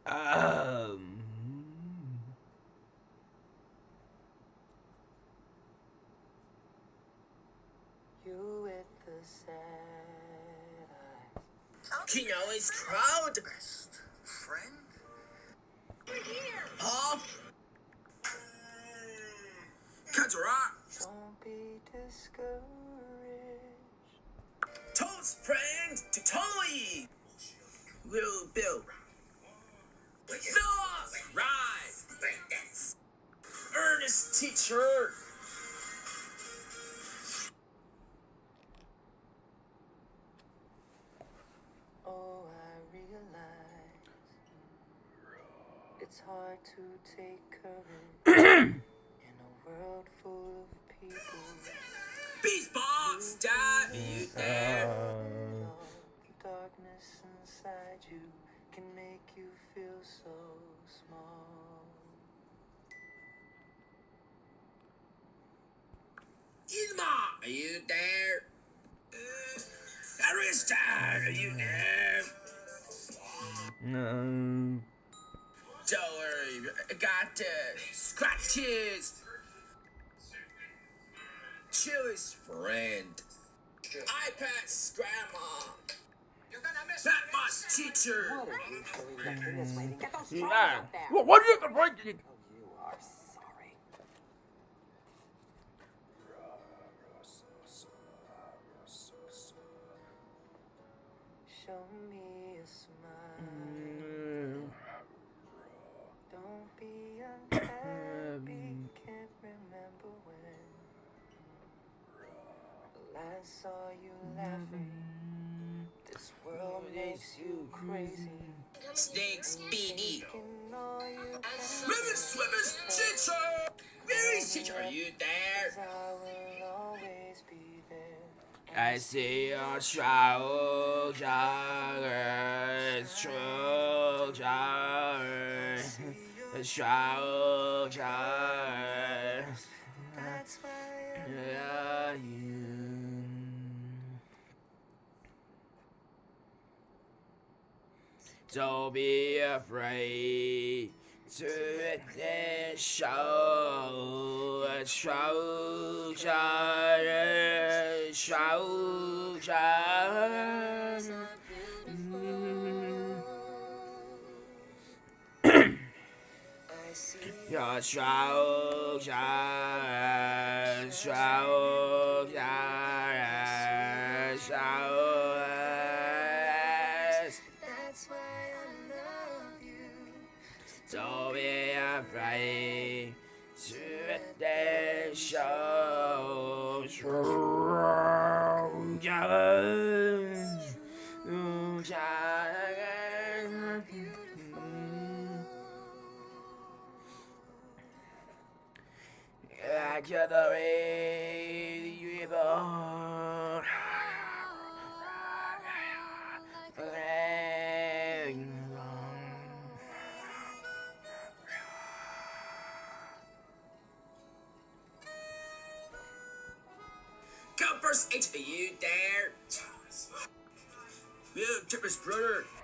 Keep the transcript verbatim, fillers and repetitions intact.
Um. You with the sad eyes. Can always crowd. Best friend? Huh? Cut her out. Don't be discouraged. Toad's friend to Toy. Little Bill. No! Right! Ernest teacher. Oh, I realize it's hard to take courage in a world full of people. Beast Box, Dad, are you there? All the darkness inside you can make you feel so small. Isma, are you there? Uh, Arista, are you there? No. Don't worry, I got the scratches. Chili's friend. iPad's grandma. You're gonna miss That much teacher. What are you doing back in this waiting? Get those straws Yeah. up there. What, what are you complaining? Oh, you are sorry. Show me a smile. Don't be unhappy. Can't remember when last saw you laughing. This world makes you crazy. Snakes, Beanie. Taking all you can. Ribbon Swimmers teacher. Mary's teacher, are you there? 'Cause I will always be there. I see your struggle, struggle, struggle, struggle, struggle. That's why I Yeah, you. Don't be afraid to the show, show, show, show, show. I see Your show, show, show, show, show. that's why I love you. Don't be afraid to the show. I get the river. Come first, H, are you there? Will Tipper's brother.